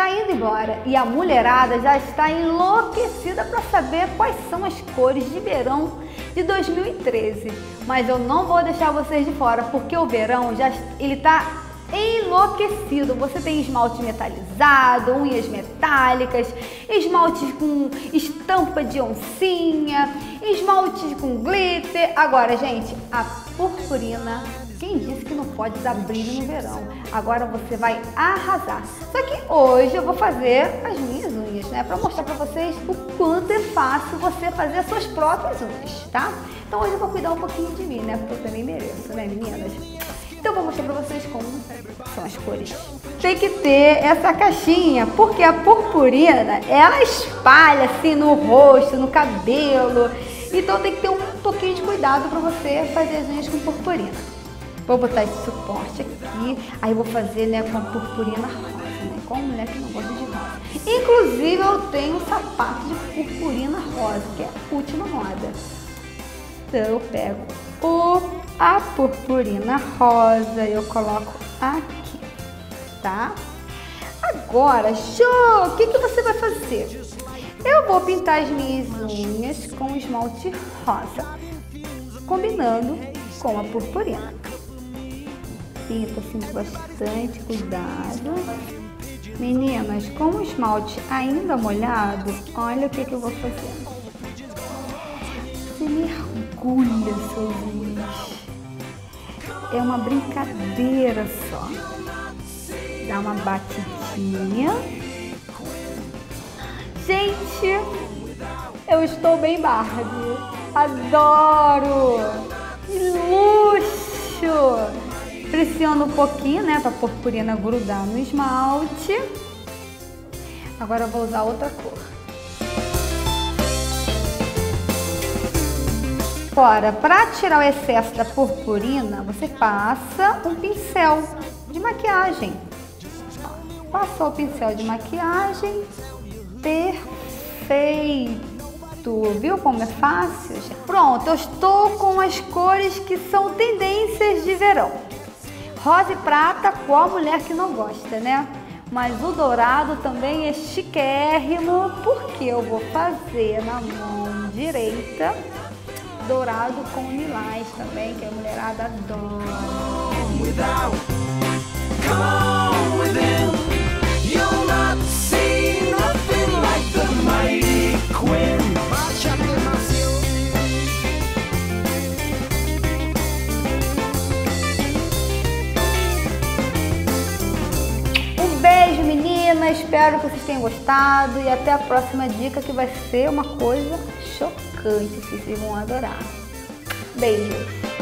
está indo embora e a mulherada já está enlouquecida para saber quais são as cores de verão de 2013. Mas eu não vou deixar vocês de fora, porque o verão ele está enlouquecido. Você tem esmalte metalizado, unhas metálicas, esmalte com estampa de oncinha, esmalte com glitter. Agora, gente, a purpurina, quem disse que não pode dar brilho no verão? Agora você vai arrasar. Só que hoje eu vou fazer as minhas unhas, né? Para mostrar para vocês o quanto é fácil você fazer as suas próprias unhas, tá? Então hoje eu vou cuidar um pouquinho de mim, né? Porque eu também mereço, né, meninas? Então eu vou mostrar pra vocês como são as cores. Tem que ter essa caixinha, porque a purpurina, ela espalha assim no rosto, no cabelo. Então tem que ter um pouquinho de cuidado pra você fazer as unhas com purpurina. Vou botar esse suporte aqui, aí eu vou fazer, né, com a purpurina rosa, né? Com a mulher que não gosta de rosa. Inclusive eu tenho um sapato de purpurina rosa, que é a última moda. Então eu pego a purpurina rosa, eu coloco aqui, tá? Agora, show! O que você vai fazer? Eu vou pintar as minhas unhas com esmalte rosa, combinando com a purpurina. Pinta assim com bastante cuidado. Meninas, com o esmalte ainda molhado, olha o que eu vou fazer. Você mergulha suas unhas. É uma brincadeira só. Dá uma batidinha. Gente, eu estou bem Barbie. Adoro! Que luxo! Pressiona um pouquinho, né, para a purpurina grudar no esmalte. Agora eu vou usar outra cor. Agora, para tirar o excesso da purpurina, você passa um pincel de maquiagem. Passou o pincel de maquiagem, perfeito! Viu como é fácil? Pronto, eu estou com as cores que são tendências de verão. Rosa e prata, qual mulher que não gosta, né? Mas o dourado também é chiquérrimo, porque eu vou fazer na mão direita dourado com lilás também, que a mulherada adora. Um beijo, meninas, espero que vocês tenham gostado e até a próxima dica, que vai ser uma coisa chocante, vocês vão adorar. Beijos!